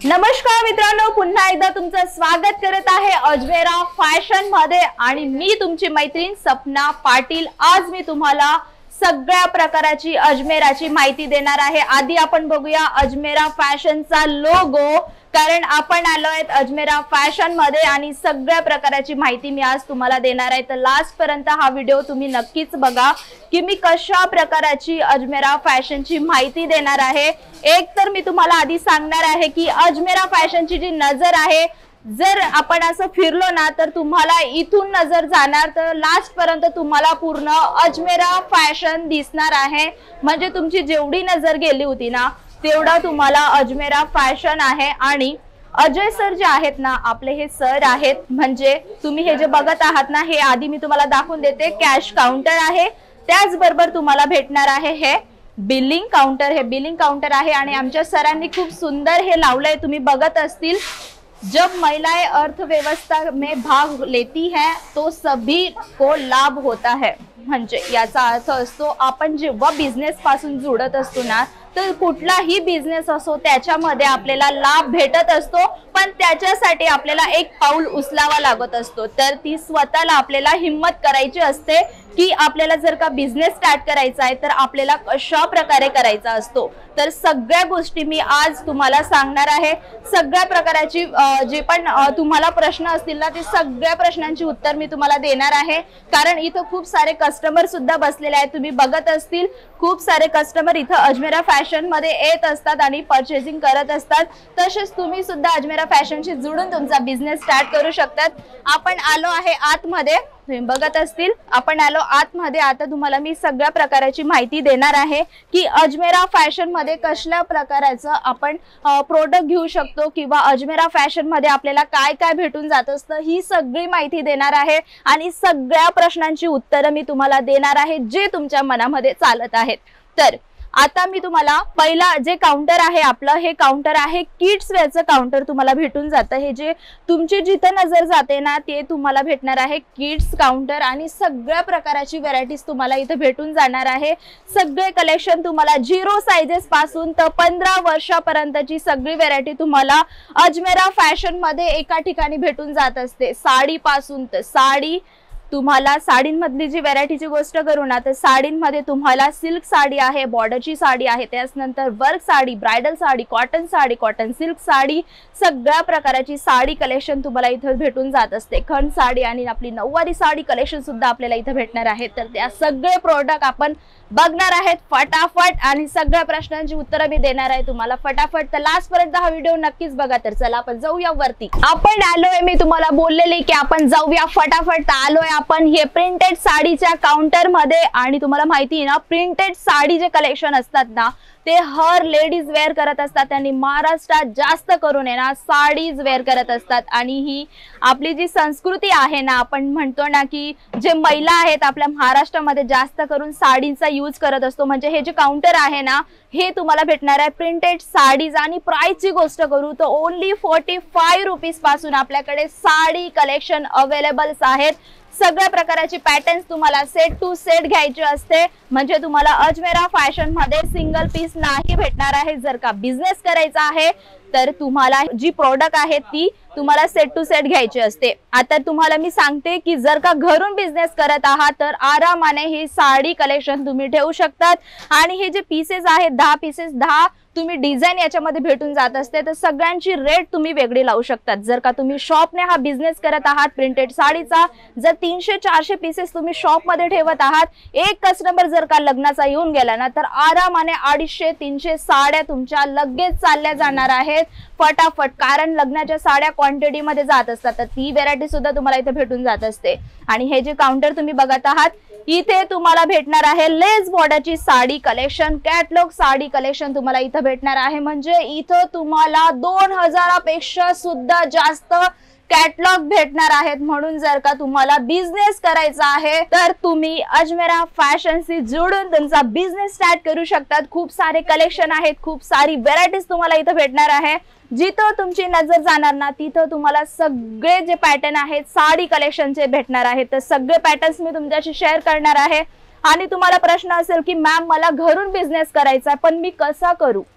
नमस्कार मित्रांनो, पुन्हा एकदा तुमचं स्वागत करत आहे अजमेरा फॅशन मध्ये आणि मी तुमची मैत्रीण सपना पाटील। आज मी तुम्हाला सगळ्या प्रकाराची अजमेराची माहिती देणार आहे। आधी आपण बघूया अजमेरा फॅशनचा लोगो, कारण आपण आलोय अजमेरा फॅशन मध्ये आणि सगळ्या प्रकाराची माहिती मी आज तुम्हाला देणार आहे। तर लास्ट पर्यंत हा व्हिडिओ तुम्ही नक्कीच बघा की मी कशा प्रकाराची अजमेरा फॅशनची माहिती देणार आहे। एक तर मी तुम्हाला आधी सांगणार आहे की अजमेरा फॅशनची जी नजर आहे, जर आपण असं फिरलो ना तर तुम्हाला इथून नजर जाणार तर लास्ट पर्यंत तुम्हाला पूर्ण अजमेरा फॅशन दिसणार आहे। म्हणजे तुमची जेवढी नजर गेली होती ना तेवढा तुम्हाला अजमेरा फॅशन आहे। आणि अजय सर जे आहेत ना, आपले हे सर आहेत, म्हणजे तुम्ही हे जे बघत आहात ना, हे आधी मी तुम्हाला दाखवून देते। कॅश काउंटर आहे, त्याचबरोबर तुम्हाला भेटणार आहे हे बिलिंग काउंटर। हे बिलिंग काउंटर आहे आणि आमच्या सरांनी खूप सुंदर हे लावलंय, तुम्ही बघत असतील। जब महिलाएं अर्थव्यवस्था में भाग लेती है तो सभी को लाभ होता है। म्हणजे याचा अर्थ असतो, आपण जेव्हा बिझनेस पासून जुडत असतो ना तर कुठलाही बिझनेस असो त्याच्यामध्ये आपल्याला लाभ भेटत असतो, पण त्याच्यासाठी आपल्याला एक पाऊल उचलावा लागत असतो। तर ती स्वतःला आपल्याला हिम्मत करायची असते की आपल्याला जर का बिझनेस स्टार्ट करायचा आहे तर आपल्याला कशा प्रकारे करायचा असतो। तर सगळ्या गोष्टी मी आज तुम्हाला सांगणार आहे। सगळ्या प्रकाराची जे पण तुम्हाला प्रश्न असतील ना, ते सगळ्या प्रश्नांची उत्तर मी तुम्हाला देणार आहे। कारण इथं खूप सारे कस्टमर सुद्धा बसलेले आहेत, तुम्ही बघत असतील खूप सारे कस्टमर इथं अजमेरा फॅशन मध्ये येत असतात आणि परचेसिंग करत असतात। तसेच तुम्ही सुद्धा अजमेरा फॅशनशी जुळून तुमचा बिझनेस स्टार्ट करू शकतात। आपण आलो आहे आतमध्ये, तुम्ही बघत असतील आपण आलो आतमध्ये। आता तुम्हाला मी सगळ्या प्रकाराची माहिती देणार आहे की अजमेरा फॅशन मध्ये कसल्या प्रकाराचं आपण प्रोडक्ट घेऊ शकतो किंवा अजमेरा फॅशन मध्ये आपल्याला काय काय भेटून जात असतं, ही सगळी माहिती देणार आहे। आणि सगळ्या प्रश्नांची उत्तरं मी तुम्हाला देणार आहे जे तुमच्या मनामध्ये चालत आहेत। तर आता मी तुम्हाला पहिला जे काउंटर आहे आपलं, हे काउंटर आहे किड्स वेअरचं काउंटर तुम्हाला भेटून जातं। हे जे तुमची जिथं नजर जाते ना ते तुम्हाला भेटणार आहे किड्स काउंटर आणि सगळ्या प्रकाराची व्हरायटीज तुम्हाला इथे भेटून जाणार आहे। सगळे कलेक्शन तुम्हाला 0 साइजेस पासून तर 15 वर्षापर्यंतची सगळी व्हरायटी तुम्हाला अजमेरा फॅशन मध्ये एका ठिकाणी भेटून जात असते। साडी पासून तर साडी, तुम्हाला साडींमधली जी व्हरायटीची गोष्ट करू ना तर साडींमध्ये तुम्हाला सिल्क साडी आहे, बॉर्डरची साडी आहे, त्यानंतर work sari, bridal sari, cotton silk sari, सगळ्या प्रकाराची साडी कलेक्शन तुम्हाला इथे भेटून जात असते। खंड साडी आणि आपली नऊवारी साडी कलेक्शन सुद्धा आपल्याला इथे भेटणार आहे। तर त्या सगळे प्रोडक्ट आपण बघणार आहेत फटाफट आणि सगळ्या प्रश्नांची उत्तरं मी देणार आहे तुम्हाला फटाफट। तर लास्ट पर्यंत हा व्हिडिओ नक्कीच बघा। तर चला आपण जाऊया वरती। आपण आलोय, मी तुम्हाला बोललेले की आपण जाऊया फटाफट। आलोय आपण हे प्रिंटेड साडीच्या काउंटर मध्ये आणि तुम्हाला माहिती आहे ना, प्रिंटेड साडी जे कलेक्शन असतात ना ते हर लेडीज वेअर करत असतात आणि महाराष्ट्रात जास्त करून आहे ना साडीज वेअर करत असतात। आणि ही आपली जी संस्कृती आहे ना, आपण म्हणतो ना की जे महिला आहेत आपल्या महाराष्ट्रामध्ये जास्त करून साडींचा यूज करत असतो। म्हणजे हे जे काउंटर आहे ना हे तुम्हाला भेटणार आहे प्रिंटेड साडीज। आणि प्राइसची गोष्ट करू तर ओनली 45 रुपीज पासून आपल्याकडे साडी कलेक्शन अवेलेबल्स आहेत। सगळ्या प्रकाराची पॅटर्न्स तुम्हाला सेट टू सेट घ्यायचे असते, म्हणजे तुम्हाला अजमेरा फॅशन मध्ये सिंगल पीस नाही भेटणार आहे। जर का बिझनेस करायचा आहे तर तुम्हाला जी प्रोडक्ट आहे ती तुम्हाला सेट टू सेट घ्यायची असते। आता तुम्हाला मी सांगते की जर का घरून बिझनेस करत आहात तर आरामाने ही साडी कलेक्शन तुम्ही ठेवू शकतात। आणि हे जे पीसेस आहेत 10 पीसेस 10 तुम्ही डिझाइन याच्यामध्ये भेटून जात असते। तर सगळ्यांची रेट तुम्ही वेगळी लावू शकतात। जर का तुम्ही शॉपने हा बिझनेस करत आहात प्रिंटेड साडीचा, जर 300-400 पीसेस तुम्ही शॉप मध्ये ठेवत आहात, एक कस्टमर जर का लग्नाचा येऊन गेला ना तर आरामाने 250-300 साड्या तुमच्या लगेच चालल्या जाणार आहेत फटाफट। कारण लग्नाच्या साड्या क्वांटिटी मध्ये जात असतात, तर ती व्हरायटी सुद्धा तुम्हाला इथे भेटून जात असते। आणि हे जे काउंटर तुम्ही बघत आहात इथे तुम्हाला भेटणार आहे लेस बॉर्डरची sari collection, catalogue sari collection तुम्हाला इथे भेटणार आहे। म्हणजे इथं तुम्हाला 2000 पेक्षा सुद्धा जास्त कॅटलॉग भेटणार आहेत। म्हणून जर का तुम्हाला बिझनेस करायचा आहे तर तुम्ही अजमेरा फॅशनशी जोडून तुमचा बिझनेस स्टार्ट करू शकतात। खूप सारे कलेक्शन आहेत, खूप सारी व्हरायटीज तुम्हाला इथे भेटणार आहे। जिथं तुमची नजर जाणार ना तिथं तुम्हाला सगळे जे पॅटर्न आहेत साडी कलेक्शनचे भेटणार आहेत। तर सगळे पॅटर्न्स मी तुमच्याशी शेअर करणार आहे। आणि तुम्हाला प्रश्न असेल की मॅम मला घरून बिझनेस करायचा आहे पण मी कसा करू,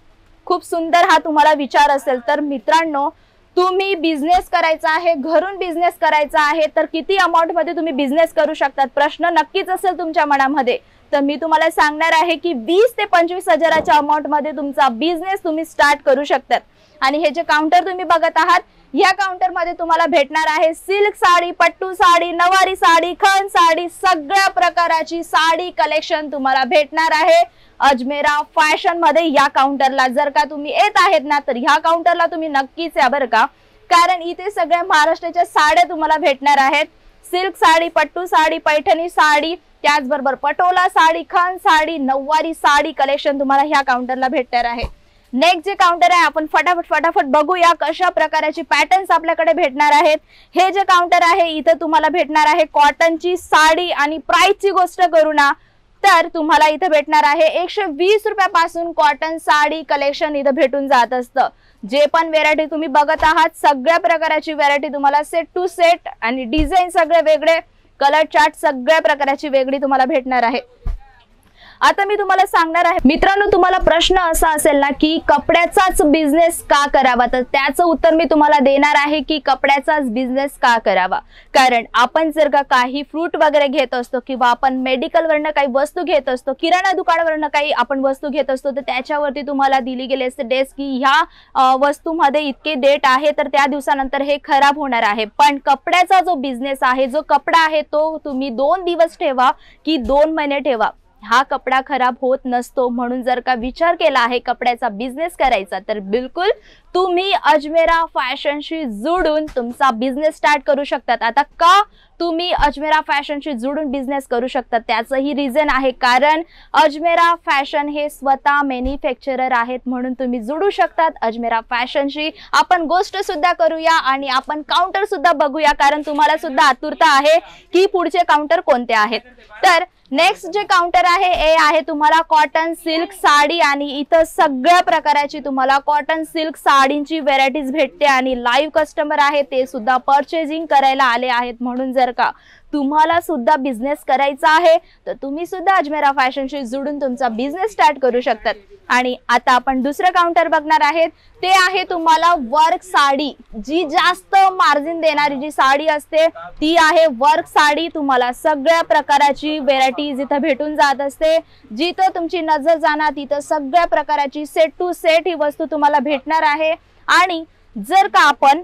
खूप सुंदर हा तुम्हाला विचार असेल तर मित्रांनो, तुम्ही बिझनेस करायचा आहे, घरून बिझनेस करायचा आहे, तर किती अमाउंट मध्ये तुम्ही बिझनेस करू शकतात प्रश्न नक्कीच असेल तुमच्या मनामध्ये. तर मी तुम्हाला सांगणार आहे की 20 ते 25 हजाराच्या अमाउंट मध्ये तुमचा बिझनेस तुम्ही स्टार्ट करू शकतात. आणि हे जे काउंटर तुम्ही बघत आहात, या काउंटर मध्ये तुम्हाला भेटणार आहे सिल्क साडी, पट्टू साडी, नवारी साडी, खण साडी, सगळ्या प्रकाराची साडी कलेक्शन तुम्हाला भेटणार आहे अजमेरा फॅशन मध्ये. या काउंटरला जर का तुम्ही येत आहेत ना, तर ह्या काउंटरला तुम्ही नक्कीच या बरं का, कारण इथे सगळ्या महाराष्ट्राच्या साड्या तुम्हाला भेटणार आहेत. सिल्क साडी, पट्टू साडी, पैठणी साडी, त्याचबरोबर पटोला साडी, खण साडी, नऊवारी साडी कलेक्शन तुम्हाला ह्या काउंटरला भेटणार आहे. नेक्स्ट जे काउंटर आहे आपण फटाफट बघूया कशा प्रकारचे पॅटर्न्स आपल्याकडे भेटणार आहेत. हे जे काउंटर आहे इथं तुम्हाला भेटणार आहे कॉटनची साडी. आणि प्राइसची गोष्ट करू ना, तर तुम्हाला इथं भेटणार आहे 120 रुपयापासून कॉटन साडी कलेक्शन इथं भेटून जात असतं. जे पण व्हेरायटी तुम्ही बघत आहात, सगळ्या प्रकाराची व्हेरायटी तुम्हाला सेट टू सेट आणि डिझाईन सगळे वेगळे, कलर चार्ट सगळ्या प्रकाराची वेगळी तुम्हाला भेटणार आहे. आता मी तुम्हाला सांगणार आहे मित्रांनो, तुम्हाला प्रश्न असा असेल ना की कपड्याचाच बिझनेस का करावा, तर त्याचं उत्तर मी तुम्हाला देणार आहे की कपड्याचाच बिझनेस का करावा. कारण आपण जर का काही फ्रूट वगैरे घेत असतो किंवा आपण मेडिकल वरनं काही वस्तू घेत असतो, किराणा दुकानावरनं काही आपण वस्तू घेत असतो, तर त्याच्यावरती तुम्हाला दिली गेली असते डेट की ह्या वस्तूमध्ये इतके डेट आहे, तर त्या दिवसानंतर हे खराब होणार आहे. पण कपड्याचा जो बिझनेस आहे, जो कपडा आहे, तो तुम्ही 2 दिवस ठेवा की 2 महिने ठेवा, हा कपडा खराब होत नसतो. म्हणून जर का विचार केला आहे कपड्याचा बिझनेस करायचा, तर बिलकुल तुम्ही अजमेरा फॅशनशी जोडून तुमचा बिझनेस स्टार्ट करू शकतात. आता का तुम्ही अजमेरा फॅशनशी जोडून बिझनेस करू शकतात, त्याचंही रिझन आहे. कारण अजमेरा फॅशन हे स्वतः मॅन्युफॅक्चरर आहेत, म्हणून तुम्ही जोडू शकतात अजमेरा फॅशनशी. आपण गोष्ट सुद्धा करूया आणि आपण काउंटर सुद्धा बघूया, कारण तुम्हाला सुद्धा आतुरता आहे की पुढचे काउंटर कोणते आहेत. तर नेक्स्ट जे काउंटर आहे हे आहे तुम्हाला कॉटन सिल्क साडी. आणि इथं सगळ्या प्रकाराची तुम्हाला कॉटन सिल्क साडींची व्हेरायटीज भेटते. आणि लाईव्ह कस्टमर आहे ते सुद्धा परचेजिंग करायला आले आहेत. म्हणून जर का तुम्हाला सुद्धा बिझनेस करायचा आहे, तर तुम्ही सुद्धा अजमेरा फॅशनशी जोडून तुमचा बिझनेस स्टार्ट करू शकतात. आणि आता आपण दुसरं काउंटर बघणार आहेत, ते आहे तुम्हाला वर्क साडी. जी जास्त मार्जिन देणारी जी साडी असते ती आहे वर्क साडी. तुम्हाला सगळ्या प्रकाराची व्हेरायटीज इथं भेटून जात असते. जिथं तुमची नजर जाणार तिथं सगळ्या प्रकाराची सेट टू सेट ही वस्तू तुम्हाला भेटणार आहे. आणि जर का आपण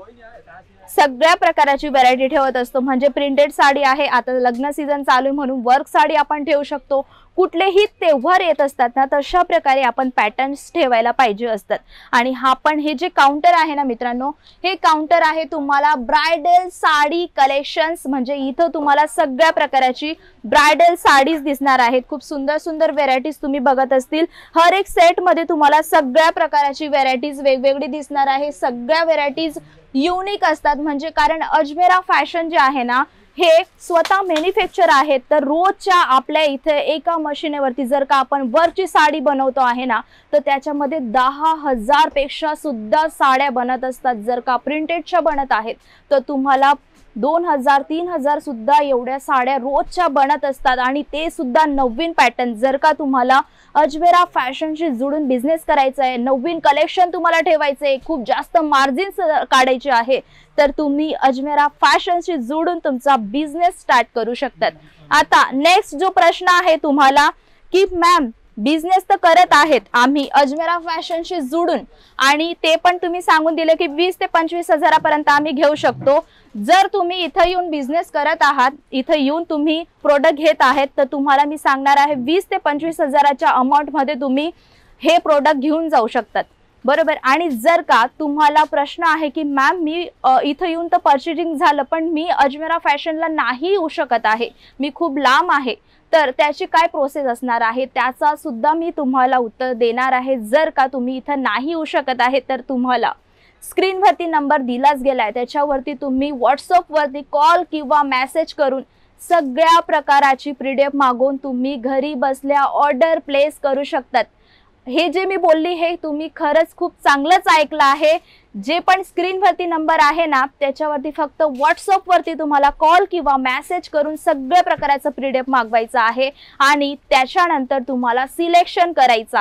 सगळ्या प्रकाराची व्हेरायटी ठेवत असतो, म्हणजे प्रिंटेड साडी आहे, आता लग्न सीझन चालू आहे म्हणून वर्क साडी आपण ठेवू शकतो. कुठलेही तेव्हार येत असतात ना, तशा प्रकारे आपण पॅटर्न्स ठेवायला पाहिजे असतात. आणि हा पण हे जे काउंटर आहे ना मित्रांनो, हे काउंटर आहे तुम्हाला ब्रायडल साडी कलेक्शन्स. म्हणजे इथं तुम्हाला सगळ्या प्रकाराची ब्रायडल साडीज दिसणार आहेत. खूप सुंदर सुंदर व्हेरायटीज तुम्ही बघत असतील. हर एक सेट मध्ये तुम्हाला सगळ्या प्रकाराची व्हेरायटीज वेगवेगळी दिसणार आहे. सगळ्या व्हेरायटीज युनिक असतात. म्हणजे कारण अजमेरा फॅशन जे आहे ना, हे स्वतः मॅन्युफॅक्चर आहेत. तर रोजच्या आपल्या इथे एका मशीनवरती जर का आपण वर्कची साडी बनवतो आहे ना, तर त्याच्यामध्ये 10,000 पेक्षा सुद्धा साड्या बनत असतात. जर का प्रिंटेडच्या बनत आहेत तर तुम्हाला 2,000 3,000 सुद्धा एवढ्या साड्या रोजच्या बनत असतात. आणि ते सुद्धा नवीन पॅटर्न. जर का तुम्हाला अजमेरा फॅशनशी जोडून बिझनेस करायचा आहे, नवीन कलेक्शन तुम्हाला ठेवायचं आहे, खूप जास्त मार्जिन काढायचे आहे, तर तुम्ही अजमेरा फॅशनशी जोडून तुमचा बिझनेस स्टार्ट करू शकतात. आता नेक्स्ट जो प्रश्न आहे तुम्हाला की मॅम बिझनेस तर करत आहेत आम्ही अजमेरा फॅशनशी जोडून, आणि ते पण तुम्ही सांगून दिले की 20 ते 25 हजारापर्यंत आम्ही घेऊ शकतो. जर तुम्ही इथं येऊन बिझनेस करत आहात, इथं येऊन तुम्ही प्रोडक्ट घेत आहेत, तर तुम्हाला मी सांगणार आहे 20 ते 25 हजाराच्या अमाउंट मध्ये तुम्ही हे प्रोडक्ट घेऊन जाऊ शकतात, बरोबर. आणि जर का तुम्हाला प्रश्न आहे की मॅम मी इथं येऊन तर परचेजिंग झालं, पण मी अजमेरा फॅशनला नाही येऊ शकत आहे, मी खूप लांब आहे, तर त्याची काय प्रोसेस असणार आहे त्याचा सुद्धा मी तुम्हाला उत्तर देणार आहे. जर का तुम्ही इथं नाही येऊ शकत आहे, तर तुम्हाला स्क्रीनवरती नंबर दिलाच गेलाय, त्याच्यावरती तुम्ही व्हॉट्सअपवरती कॉल किंवा मेसेज करून सगळ्या प्रकाराची पीडीएफ मागवून तुम्ही घरी बसल्या ऑर्डर प्लेस करू शकतात. हे जे मी बोलली हे तुम्ही खरंच खूप चांगलंच ऐकलं आहे. जे पण स्क्रीनवरती नंबर आहे ना, त्याच्यावरती फक्त व्हॉट्सअपवरती तुम्हाला कॉल किंवा मेसेज करून सगळ्या प्रकाराचं पीडीएफ मागवायचं आहे आणि त्याच्यानंतर तुम्हाला सिलेक्शन करायचं आहे.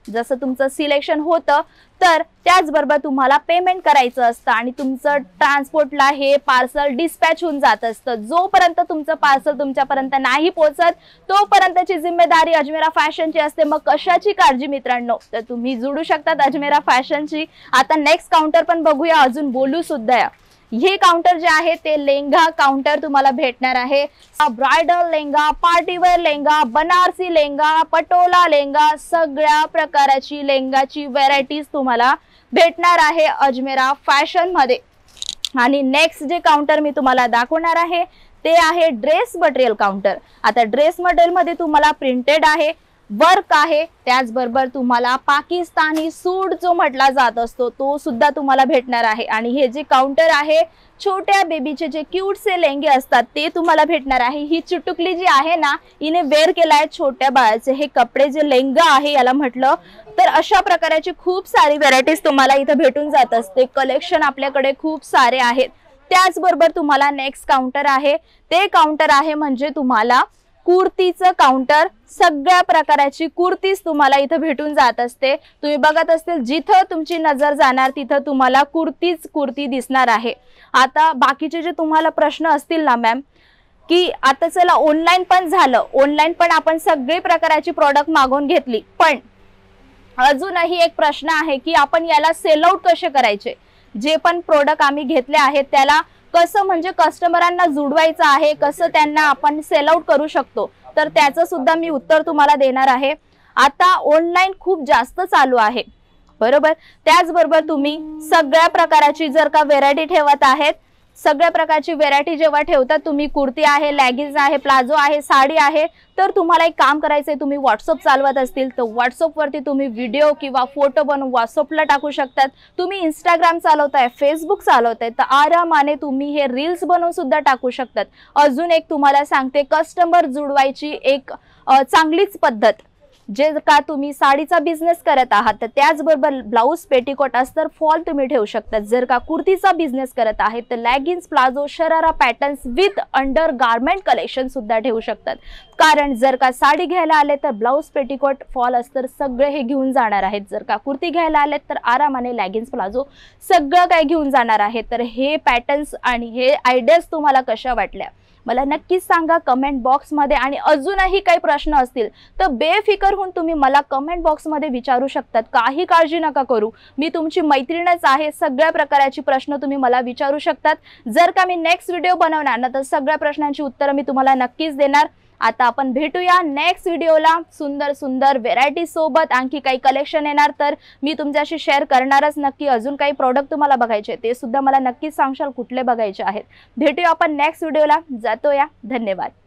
जसं तुमचं सिलेक्शन होतं तर त्याचबरोबर तुम्हाला पेमेंट करायचं असतं आणि तुमचं ट्रान्सपोर्टला हे पार्सल डिस्पॅच होऊन जात असतं. जोपर्यंत तुमचं पार्सल तुमच्यापर्यंत नाही पोहोचत तोपर्यंतची जिम्मेदारी अजमेरा फॅशनची असते. मग कशाची काळजी मित्रांनो, तर तुम्ही जोडू शकतात अजमेरा फॅशनची. आता नेक्स्ट काउंटर पण बघूया, अजून बोलू सुद्धा. हे काउंटर जे आहे ते लेंगा काउंटर तुम्हाला भेटणार आहे. ब्रायडल लेंगा, पार्टीवेअर लेंगा, बनारसी लेंगा, पटोला लेंगा, सगळ्या प्रकाराची लेंगाची व्हरायटीज तुम्हाला भेटणार आहे अजमेरा फॅशन मध्ये. आणि नेक्स्ट जे काउंटर मी तुम्हाला दाखवणार आहे ते आहे ड्रेस मटेरियल काउंटर. आता ड्रेस मटेरियल मध्ये तुम्हाला प्रिंटेड आहे, वर्क आहे, त्याचबरोबर तुम्हाला पाकिस्तानी सूट जो म्हटला जात असतो तो सुद्धा तुम्हाला भेटणार आहे. आणि हे जे काउंटर आहे छोट्या बेबीचे जे क्यूटसे लेंगे असतात ते तुम्हाला भेटणार आहे. ही चुटुकली जी आहे ना हिने वेअर केलाय छोट्या बाळाचे हे कपडे, जे लेंगा आहे याला म्हटलं तर अशा प्रकारची खूप सारी व्हरायटीज तुम्हाला इथं भेटून जात असते. कलेक्शन आपल्याकडे खूप सारे आहेत. त्याचबरोबर तुम्हाला नेक्स्ट काउंटर आहे ते काउंटर आहे म्हणजे तुम्हाला कुर्तीचं काउंटर. सगळ्या प्रकाराची कुर्तीज तुम्हाला इथं भेटून जात असते. तुम्ही बघत असतील जिथं तुमची नजर जाणार तिथं तुम्हाला कुर्ती दिसणार आहे. आता बाकीचे जे तुम्हाला प्रश्न असतील ना मॅम, की आता चला ऑनलाईन पण झालं, ऑनलाईन पण आपण सगळे प्रकाराची प्रोडक्ट मागवून घेतली, पण अजूनही एक प्रश्न आहे की आपण याला सेल आउट कसे करायचे. जे पण प्रोडक्ट आम्ही घेतले आहेत त्याला कसं म्हणजे कस्टमरांना जुडवायचं आहे, कसं त्यांना आपण सेल आउट करू शकतो, तर त्याचं सुद्धा मी उत्तर तुम्हाला देणार आहे. आता ऑनलाईन खूप जास्त चालू आहे बरोबर. त्याचबरोबर तुम्ही सगळ्या प्रकाराची जर का व्हेरायटी ठेवत आहेत, सगळ्या प्रकारची व्हेरायटी जेव्हा ठेवतात तुम्ही, कुर्ती आहे, लेगिन्स आहे, प्लाझो आहे, साडी आहे, तर तुम्हाला एक काम करायचंय. तुम्ही व्हॉट्सअप चालवत असतील तर व्हॉट्सअपवरती तुम्ही व्हिडिओ किंवा फोटो बनवून व्हॉट्सअपला टाकू शकतात. तुम्ही इंस्टाग्राम चालवताय, फेसबुक चालवताय तर आरामाने तुम्ही हे रील्स बनवून सुद्धा टाकू शकतात. अजून एक तुम्हाला सांगते, कस्टमर जुडवायची एक चांगलीच पद्धत, जे का तुम्ही साडीचा बिझनेस करत आहात तर त्याचबरोबर ब्लाऊज, पेटीकोट, अस्तर, फॉल तुम्ही ठेवू शकता. जर का कुर्तीचा बिझनेस करत आहेत तर leggings, palazzo, sharara patterns with undergarment collection सुद्धा ठेवू शकतात. कारण जर का साडी घ्यायला आले तर ब्लाऊज, पेटीकोट, फॉल, अस्तर सगळे हे घेऊन जाणार आहेत. जर का कुर्ती घ्यायला आले तर आरामाने लेगिन्स, प्लाझो सगळं काय घेऊन जाणार आहेत. तर हे पॅटर्न्स आणि हे आयडियाज तुम्हाला कशा वाटल्या मला नक्कीच सांगा कमेंट बॉक्समध्ये. आणि अजूनही काही प्रश्न असतील तर बेफिकर होऊन तुम्ही मला कमेंट बॉक्समध्ये विचारू शकतात. काही काळजी नका करू, मी तुमची मैत्रीणच आहे. सगळ्या प्रकाराची प्रश्न तुम्ही मला विचारू शकतात. जर का मी नेक्स्ट व्हिडिओ बनवणार ना तर सगळ्या प्रश्नांची उत्तरं मी तुम्हाला नक्कीच देणार. आता आपण भेटूया नेक्स्ट व्हिडिओला सुंदर सुंदर व्हेरायटी सोबत. आणखी काही कलेक्शन येणार तर मी तुमच्याशी शेअर करणारच नक्की. अजून काही प्रोडक्ट तुम्हाला बघायचे ते सुद्धा मला नक्कीच सांगशाल कुठले बघायचे आहेत. भेटूया आपण नेक्स्ट व्हिडिओला. जातो या, धन्यवाद.